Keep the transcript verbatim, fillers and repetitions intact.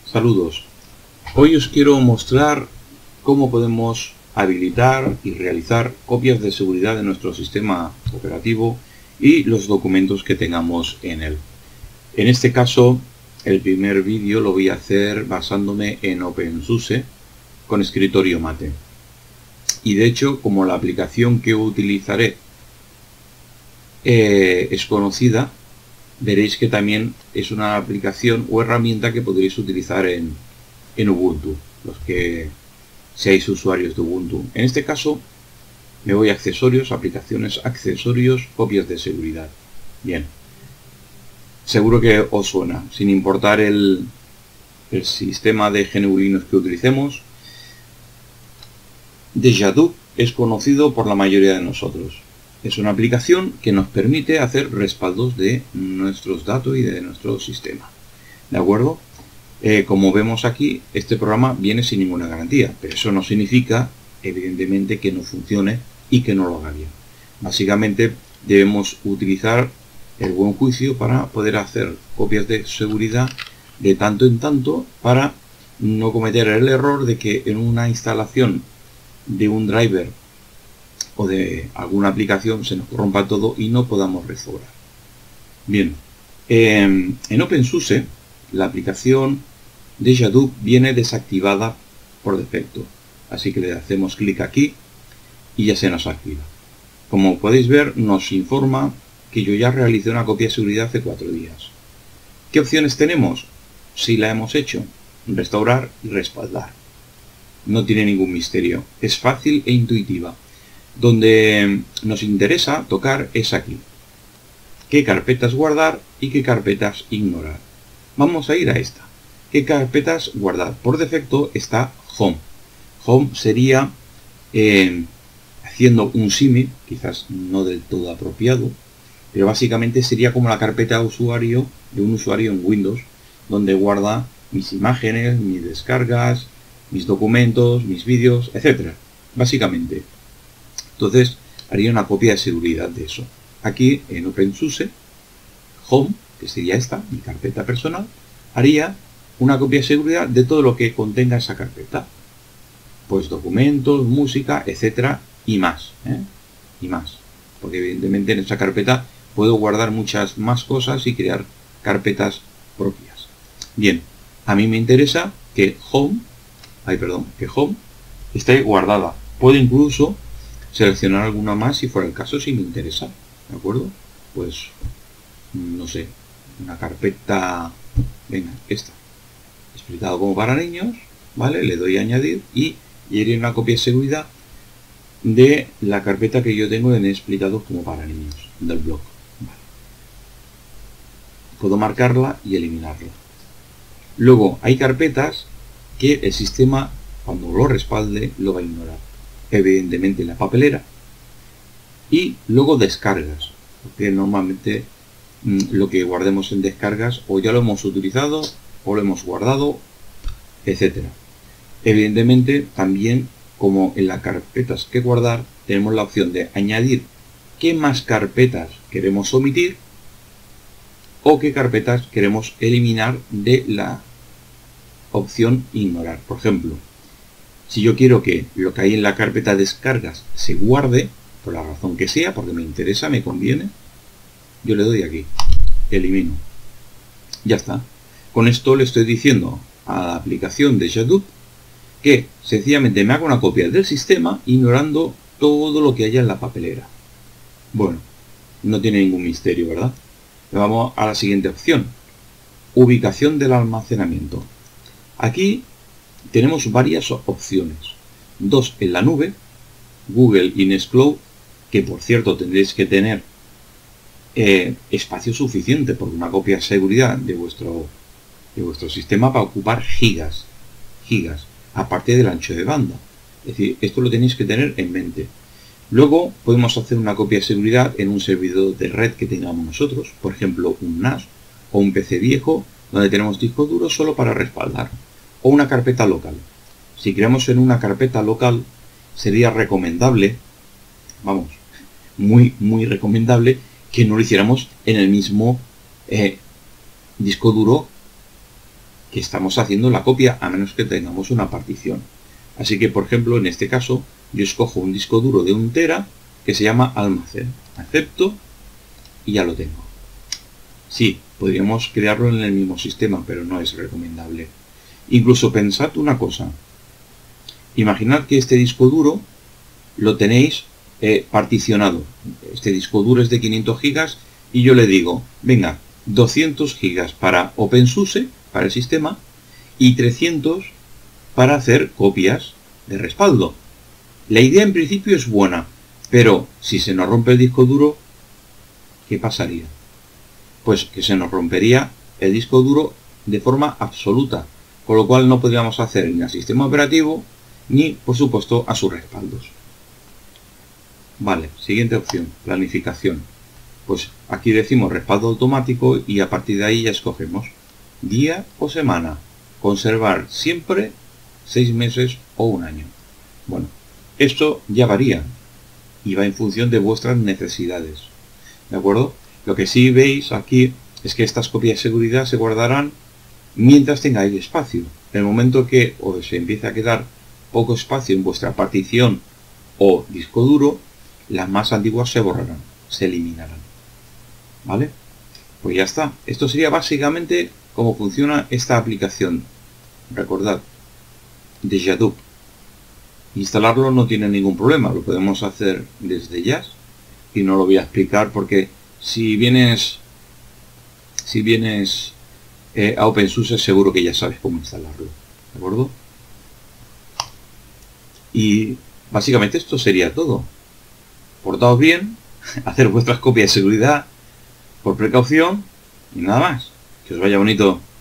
Saludos. Hoy os quiero mostrar cómo podemos habilitar y realizar copias de seguridad de nuestro sistema operativo y los documentos que tengamos en él. En este caso, el primer vídeo lo voy a hacer basándome en OpenSUSE con escritorio Mate. Y de hecho, como la aplicación que utilizaré eh, es conocida, veréis que también es una aplicación o herramienta que podréis utilizar en, en Ubuntu, los que seáis usuarios de Ubuntu. En este caso, me voy a accesorios, aplicaciones, accesorios, copias de seguridad. Bien, seguro que os suena, sin importar el, el sistema de G N U Linux que utilicemos. DejaDup es conocido por la mayoría de nosotros. Es una aplicación que nos permite hacer respaldos de nuestros datos y de nuestro sistema. ¿De acuerdo? Eh, como vemos aquí, este programa viene sin ninguna garantía, pero eso no significa, evidentemente, que no funcione y que no lo haga bien. Básicamente, debemos utilizar el buen juicio para poder hacer copias de seguridad de tanto en tanto para no cometer el error de que en una instalación de un driver o de alguna aplicación se nos corrompa todo y no podamos restaurar. Bien, eh, en OpenSUSE la aplicación DejaDup viene desactivada por defecto, así que le hacemos clic aquí y ya se nos activa. Como podéis ver, nos informa que yo ya realicé una copia de seguridad hace cuatro días. ¿Qué opciones tenemos? Si la hemos hecho, restaurar y respaldar. No tiene ningún misterio, es fácil e intuitiva. Donde nos interesa tocar es aquí. ¿Qué carpetas guardar y qué carpetas ignorar? Vamos a ir a esta. ¿Qué carpetas guardar? Por defecto está Home. Home sería, eh, haciendo un símil, quizás no del todo apropiado, pero básicamente sería como la carpeta de usuario de un usuario en Windows, donde guarda mis imágenes, mis descargas, mis documentos, mis vídeos, etcétera. Básicamente. Entonces, haría una copia de seguridad de eso. Aquí, en OpenSUSE, Home, que sería esta, mi carpeta personal, haría una copia de seguridad de todo lo que contenga esa carpeta. Pues documentos, música, etcétera, y más. ¿eh? Y más. Porque evidentemente en esa carpeta puedo guardar muchas más cosas y crear carpetas propias. Bien, a mí me interesa que Home, ay, perdón, que Home esté guardada. Puedo incluso seleccionar alguna más si fuera el caso, si me interesa, ¿de acuerdo? Pues, no sé, una carpeta, venga, esta, explicado como para niños, ¿vale? Le doy a añadir y iré una copia de seguridad de la carpeta que yo tengo en explicado como para niños, del blog. Vale. Puedo marcarla y eliminarla. Luego, hay carpetas que el sistema, cuando lo respalde, lo va a ignorar. Evidentemente la papelera, y luego descargas, porque normalmente mmm, lo que guardemos en descargas o ya lo hemos utilizado o lo hemos guardado, etcétera. Evidentemente también, como en las carpetas que guardar, tenemos la opción de añadir qué más carpetas queremos omitir o qué carpetas queremos eliminar de la opción ignorar. Por ejemplo, si yo quiero que lo que hay en la carpeta descargas se guarde, por la razón que sea, porque me interesa, me conviene, yo le doy aquí, elimino. Ya está. Con esto le estoy diciendo a la aplicación de DejaDup que sencillamente me haga una copia del sistema ignorando todo lo que haya en la papelera. Bueno, no tiene ningún misterio, ¿verdad? Vamos a la siguiente opción. Ubicación del almacenamiento. Aquí tenemos varias opciones. Dos en la nube, Google y Nextcloud, que por cierto tendréis que tener eh, espacio suficiente, porque una copia de seguridad de vuestro, de vuestro sistema va a ocupar gigas, gigas, aparte del ancho de banda. Es decir, esto lo tenéis que tener en mente. Luego podemos hacer una copia de seguridad en un servidor de red que tengamos nosotros, por ejemplo un N A S o un P C viejo, donde tenemos disco duro solo para respaldar. O una carpeta local. Si creamos en una carpeta local, sería recomendable, vamos, muy, muy recomendable, que no lo hiciéramos en el mismo eh, disco duro que estamos haciendo la copia, a menos que tengamos una partición. Así que, por ejemplo, en este caso, yo escojo un disco duro de un tera que se llama almacén. Acepto y ya lo tengo. Sí, podríamos crearlo en el mismo sistema, pero no es recomendable. Incluso pensad una cosa. Imaginad que este disco duro lo tenéis eh, particionado. Este disco duro es de quinientos gigas y yo le digo, venga, doscientos gigas para OpenSUSE, para el sistema, y trescientos para hacer copias de respaldo. La idea en principio es buena, pero si se nos rompe el disco duro, ¿qué pasaría? Pues que se nos rompería el disco duro de forma absoluta, con lo cual no podríamos hacer ni al sistema operativo, ni, por supuesto, a sus respaldos. Vale, siguiente opción, planificación. Pues aquí decimos respaldo automático y a partir de ahí ya escogemos día o semana. Conservar siempre seis meses o un año. Bueno, esto ya varía y va en función de vuestras necesidades. ¿De acuerdo? Lo que sí veis aquí es que estas copias de seguridad se guardarán mientras tengáis espacio. En el momento que os empiece a quedar poco espacio en vuestra partición o disco duro, las más antiguas se borrarán, se eliminarán. ¿Vale? Pues ya está. Esto sería básicamente cómo funciona esta aplicación. Recordad, Dejadup. Instalarlo no tiene ningún problema, lo podemos hacer desde ya y no lo voy a explicar porque si vienes si vienes eh, a OpenSUSE seguro que ya sabes cómo instalarlo, ¿de acuerdo? Y básicamente esto sería todo. Portaos bien, hacer vuestras copias de seguridad por precaución y nada más. Que os vaya bonito.